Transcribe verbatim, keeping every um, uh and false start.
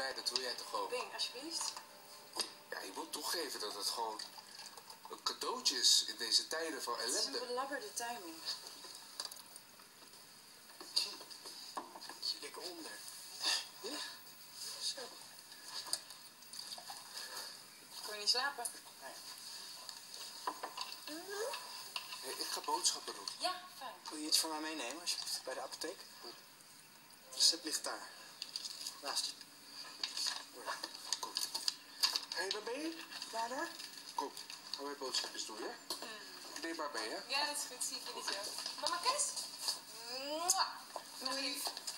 bij, dat wil jij toch ook? Bing, alsjeblieft. Ja, je moet toegeven dat het gewoon een cadeautje is in deze tijden van ellende. Het is een belabberde timing. Je lekker onder. Ja, zo. Kon je niet slapen? Nee. Hey, ik ga boodschappen doen. Ja, fijn. Wil je iets voor mij meenemen, alsjeblieft, bij de apotheek? Het recept ligt daar. Naast je. Kom. Hé, hey, waar ben je? Daar, daar? Kom, gaan wij boodschapjes doen, ja? Neem maar mee, hè? Ja, dat is goed. Zie ik jullie zo. Mama, kus. Mwah. Dag lief.